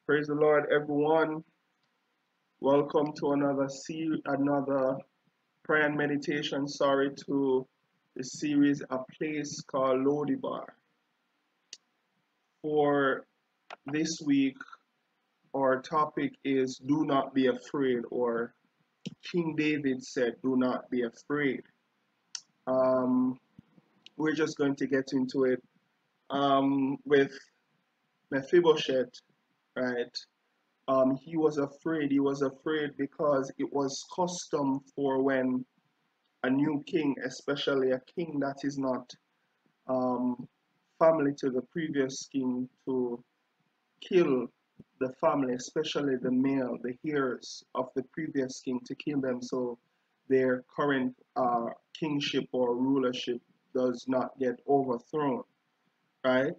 Praise the Lord, everyone. Welcome to another prayer and meditation. To the series, a place called Lodibar. For this week, our topic is "Do not be afraid," or King David said, "Do not be afraid." Um, we're just going to get into it with Mephibosheth, right? He was afraid. He was afraid because it was custom for when a new king, especially a king that is not um, family to the previous king, to kill the family, especially the male, the heirs of the previous king, to kill them so their current kingship or rulership does not get overthrown, right?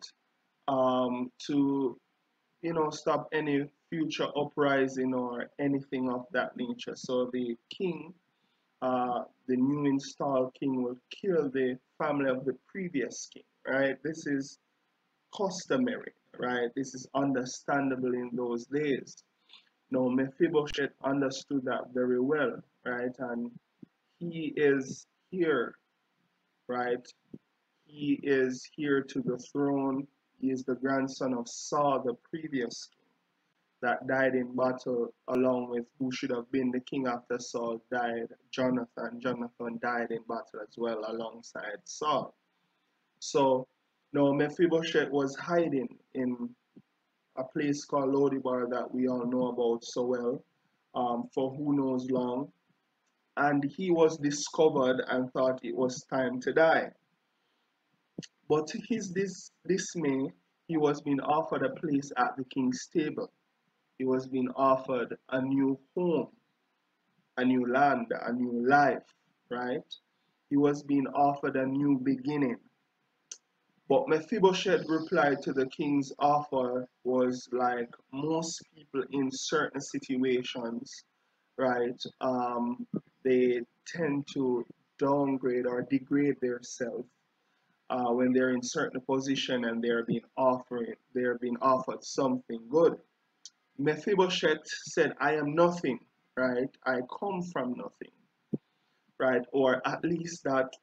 To stop any future uprising or anything of that nature. So the king, the new installed king, will kill the family of the previous king, right? This is customary, right? This is understandable in those days. Now, Mephibosheth understood that very well, right? And he is here, right? He is here to the throne. He is the grandson of Saul, the previous king that died in battle, along with who should have been the king after Saul died, Jonathan. Jonathan died in battle as well alongside Saul. So now Mephibosheth was hiding in a place called Lodibar that we all know about so well, for who knows long. And he was discovered and thought it was time to die. But to his dismay, he was being offered a place at the king's table. He was being offered a new home, a new land, a new life, right? He was being offered a new beginning. But Mephibosheth replied to the king's offer was like most people in certain situations, right? They tend to downgrade or degrade themselves when they're in certain position and they're being offered something good. Mephibosheth said, "I am nothing, right? I come from nothing, right?" Or at least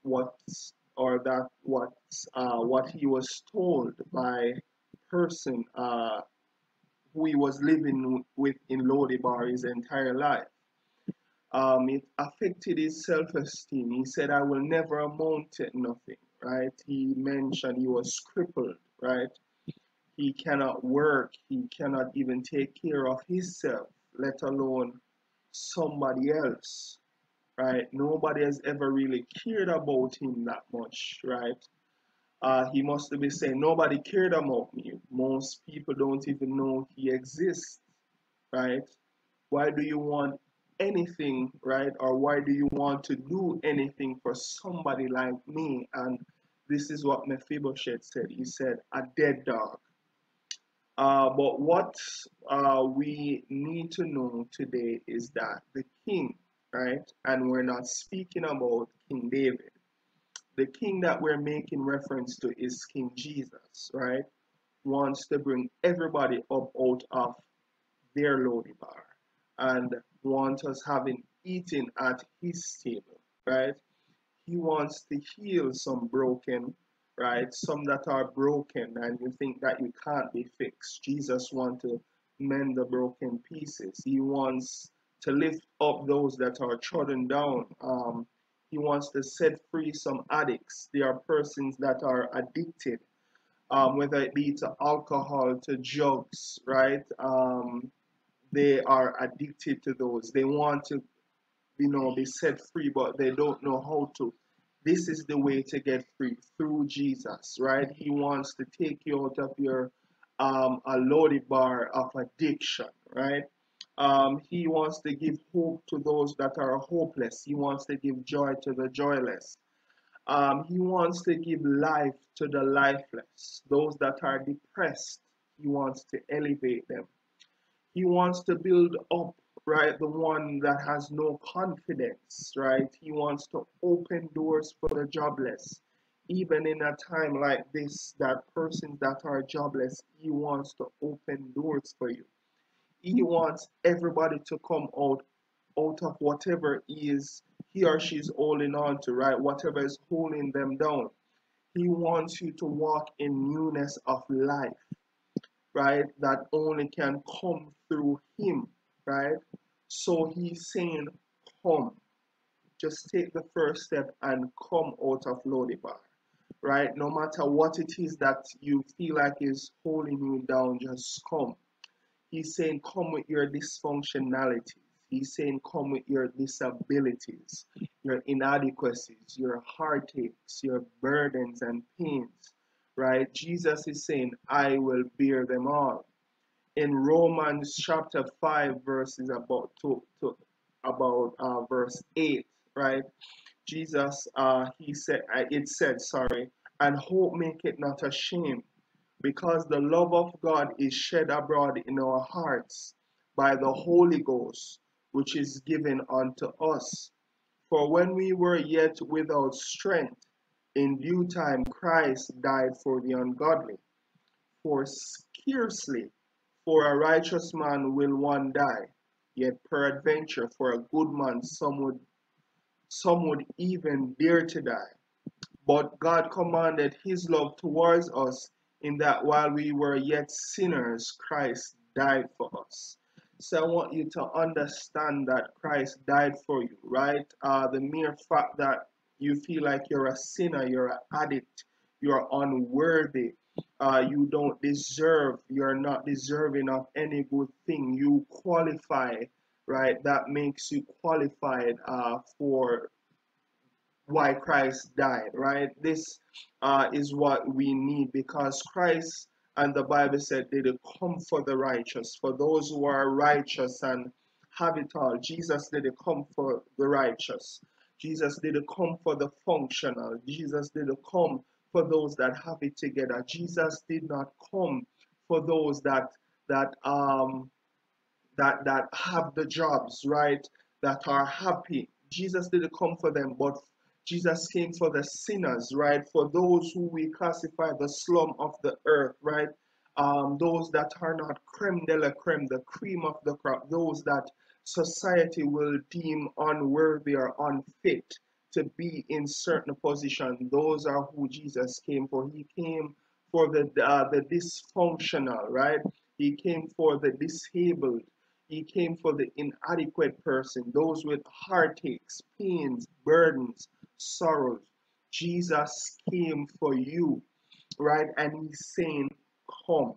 what he was told by person who he was living with in Lodibar his entire life. It affected his self-esteem. He said, "I will never amount to nothing," right? He mentioned he was crippled, right? He cannot work. He cannot even take care of himself, let alone somebody else, right? Nobody has ever really cared about him that much, right? He must be saying, nobody cared about me. Most people don't even know he exists, right? Why do you want anything, right? Or why do you want to do anything for somebody like me? And this is what Mephibosheth said. He said, "A dead dog." But what we need to know today is that the king, right? And we're not speaking about King David. The king that we're making reference to is King Jesus, right? Wants to bring everybody up out of their lowly bar and wants us having eaten at his table, right? He wants to heal some broken, right? Some that are broken and you think that you can't be fixed. Jesus wants to mend the broken pieces. He wants to lift up those that are trodden down. He wants to set free some addicts. There are persons that are addicted, whether it be to alcohol, to drugs, right? They are addicted to those. They want to be set free, but they don't know how to. This is the way to get free, through Jesus, right? He wants to take you out of your a loaded bar of addiction, right? He wants to give hope to those that are hopeless. He wants to give joy to the joyless. He wants to give life to the lifeless, those that are depressed. He wants to elevate them. He wants to build up, right, the one that has no confidence, right? He wants to open doors for the jobless. Even in a time like this, that persons that are jobless, he wants to open doors for you. He wants everybody to come out of whatever he or she is holding on to, right? Whatever is holding them down. He wants you to walk in newness of life, right? That only can come through him, right? So he's saying, come. Just take the first step and come out of Lodibar, right? No matter what it is that you feel like is holding you down, just come. He's saying, come with your dysfunctionalities. He's saying, come with your disabilities, your inadequacies, your heartaches, your burdens and pains, right? Jesus is saying, I will bear them all. In Romans chapter 5, verses about verse 8, right? Jesus, it said, sorry, and hope make it not ashamed, because the love of God is shed abroad in our hearts by the Holy Ghost, which is given unto us. For when we were yet without strength, in due time Christ died for the ungodly. For scarcely for a righteous man will one die, yet peradventure for a good man some would even dare to die. But God commanded his love towards us in that while we were yet sinners, Christ died for us. So I want you to understand that Christ died for you, right? The mere fact that you feel like you're a sinner, you're an addict, you're unworthy, you don't deserve, you're not deserving of any good thing. You qualify, right? That makes you qualified for why Christ died, right? This is what we need, because Christ and the Bible said they did come for the righteous, for those who are righteous and have it all. Jesus didn't come for the righteous. Jesus didn't come for the functional. Jesus didn't come for those that have it together. Jesus did not come for those that have the jobs, right? That are happy. Jesus didn't come for them, but Jesus came for the sinners, right? For those who we classify the slum of the earth, right? Those that are not creme de la creme, the cream of the crop, those that society will deem unworthy or unfit to be in certain position. Those are who Jesus came for. He came for the dysfunctional, right? He came for the disabled. He came for the inadequate person, those with heartaches, pains, burdens, sorrows. Jesus came for you, right? And he's saying, come.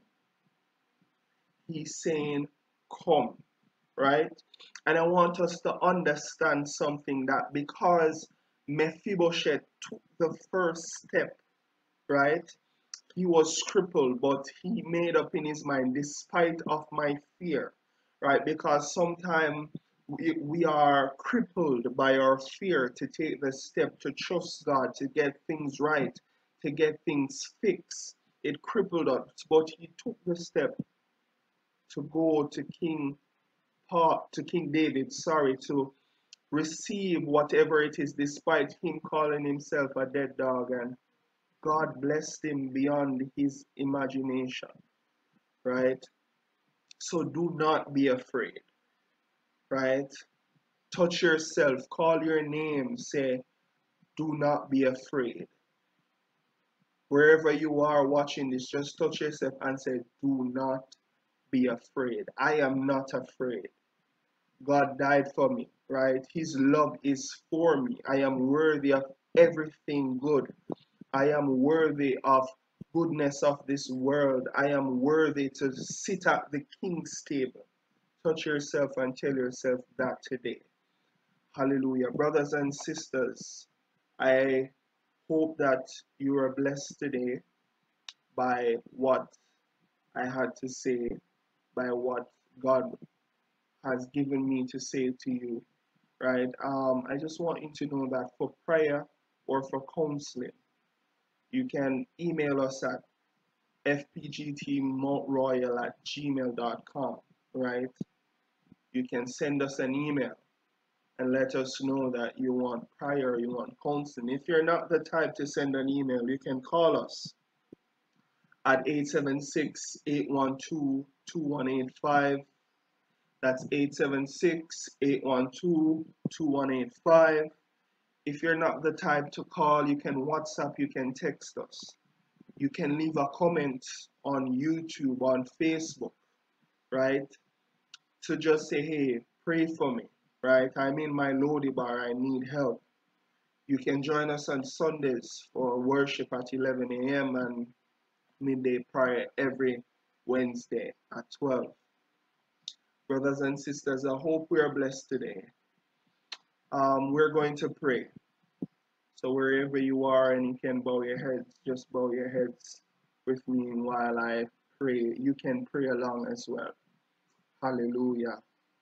He's saying, come, right? And I want us to understand something, that because Mephibosheth took the first step, right? He was crippled, but he made up in his mind, despite of my fear, right? Because sometimes we are crippled by our fear to take the step to trust God, to get things right, to get things fixed. It crippled us, but he took the step to go to King David, sorry, to receive whatever it is, despite him calling himself a dead dog, and God blessed him beyond his imagination, right? So do not be afraid, right? Touch yourself, call your name, say, do not be afraid. Wherever you are watching this, just touch yourself and say, do not be afraid. I am not afraid. God died for me, right? His love is for me. I am worthy of everything good. I am worthy of goodness of this world. I am worthy to sit at the king's table. Touch yourself and tell yourself that today. Hallelujah. Brothers and sisters, I hope that you are blessed today by what I had to say, by what God has given me to say to you, right? I just want you to know that for prayer or for counseling, you can email us at fpgtmontroyal@gmail.com, right? You can send us an email and let us know that you want prayer, you want counseling. If you're not the type to send an email, you can call us at 876-812-2185, That's 876-812-2185. If you're not the type to call, you can WhatsApp, you can text us. You can leave a comment on YouTube, on Facebook, right? To just say, hey, pray for me, right? I'm in my Lodi bar, I need help. You can join us on Sundays for worship at 11 a.m. and midday prayer every Wednesday at 12. Brothers and sisters, I hope we are blessed today. We're going to pray. So wherever you are and you can bow your heads, just bow your heads with me while I pray. You can pray along as well. Hallelujah.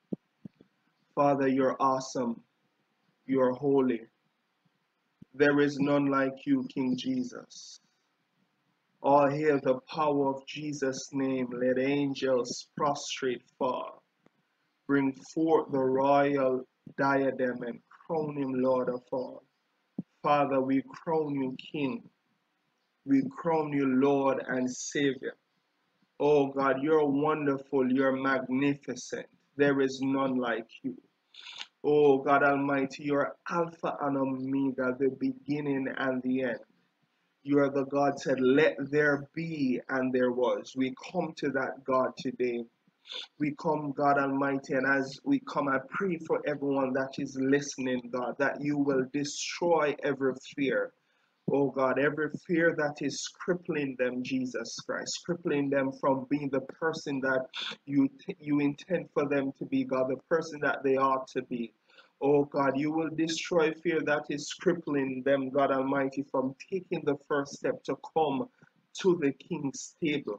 Father, you're awesome. You're holy. There is none like you, King Jesus. All hail the power of Jesus' name. Let angels prostrate fall. Bring forth the royal diadem and crown him Lord of all. Father, we crown you King. We crown you Lord and Savior. Oh God, you're wonderful. You're magnificent. There is none like you. Oh God Almighty, you're Alpha and Omega, the beginning and the end. You are the God said, let there be, and there was. We come to that God today. We come, God Almighty, and as we come, I pray for everyone that is listening, God, that you will destroy every fear. Oh God, every fear that is crippling them, Jesus Christ, crippling them from being the person that you intend for them to be, God, the person that they ought to be. Oh God, you will destroy fear that is crippling them, God Almighty, from taking the first step to come to the King's table.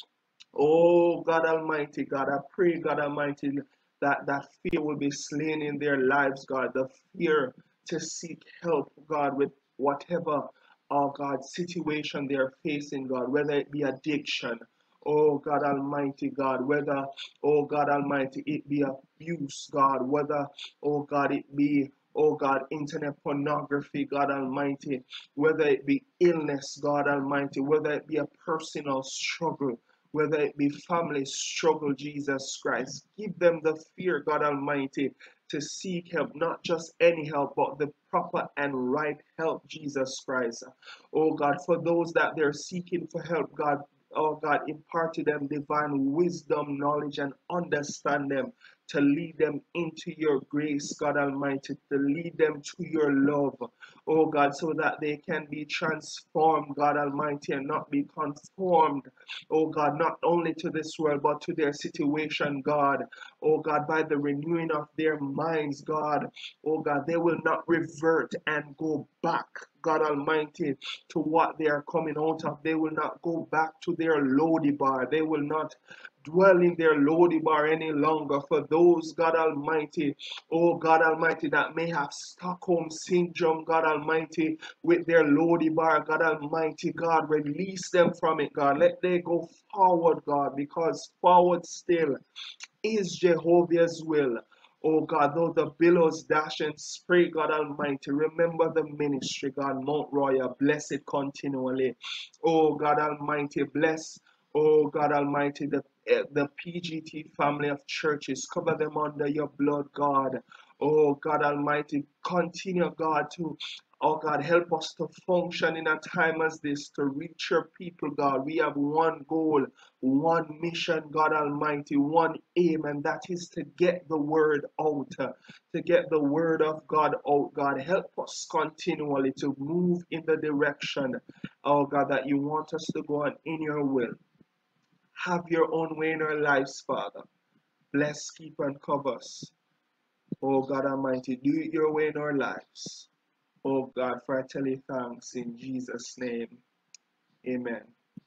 Oh God Almighty, God, I pray, God Almighty, that fear will be slain in their lives, God. The fear to seek help, God, with whatever, oh God, situation they're facing, God, whether it be addiction, oh God Almighty, God, whether, oh God Almighty, it be abuse, God, whether, oh God, it be, oh God, internet pornography, God Almighty, whether it be illness, God Almighty, whether it be a personal struggle, whether it be family struggle, Jesus Christ. Give them the fear, God Almighty, to seek help, not just any help, but the proper and right help, Jesus Christ. Oh God, for those that they're seeking for help, God, oh God, impart to them divine wisdom, knowledge, and understand them to lead them into your grace, God Almighty, to lead them to your love, oh God, so that they can be transformed, God Almighty, and not be conformed, oh God, not only to this world, but to their situation, God, oh God, by the renewing of their minds, God, oh God, they will not revert and go back, God Almighty, to what they are coming out of. They will not go back to their Lodi bar. They will not dwell in their Lodi bar any longer. For those, God Almighty, oh God Almighty, that may have Stockholm syndrome, God Almighty, with their Lodi bar, God Almighty, God, release them from it, God. Let they go forward, God, because forward still is Jehovah's will. Oh God, though the billows dash and spray, God Almighty, remember the ministry, God, Mount Royal, bless it continually. Oh God Almighty, bless, oh God Almighty, the PGT family of churches, cover them under your blood, God. Oh God Almighty, continue, God, to, oh God, help us to function in a time as this, to reach your people, God. We have one goal, one mission, God Almighty, one aim, and that is to get the word out, to get the word of God out, God. Help us continually to move in the direction, oh God, that you want us to go on in your will. Have your own way in our lives, Father. Bless, keep, and cover us. Oh God Almighty, do it your way in our lives. Oh God, for I tell you thanks in Jesus' name. Amen.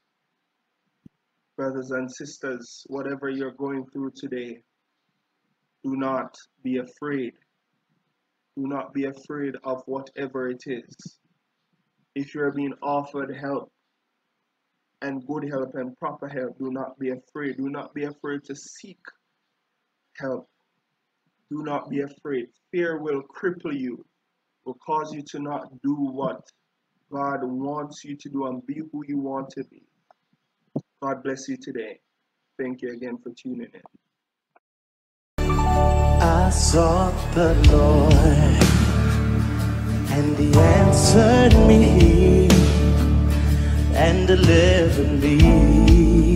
Brothers and sisters, whatever you're going through today, do not be afraid. Do not be afraid of whatever it is. If you're being offered help and good help and proper help, do not be afraid. Do not be afraid to seek help. Do not be afraid. Fear will cripple you, will cause you to not do what God wants you to do and be who you want to be. God bless you today. Thank you again for tuning in. sought the Lord, and He answered me and delivered me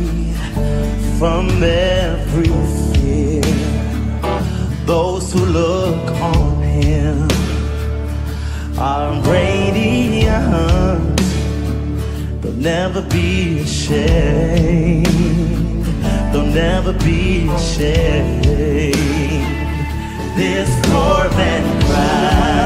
from every fear. Those who look on Him are radiant. They'll never be ashamed. They'll never be ashamed. This poor man cried.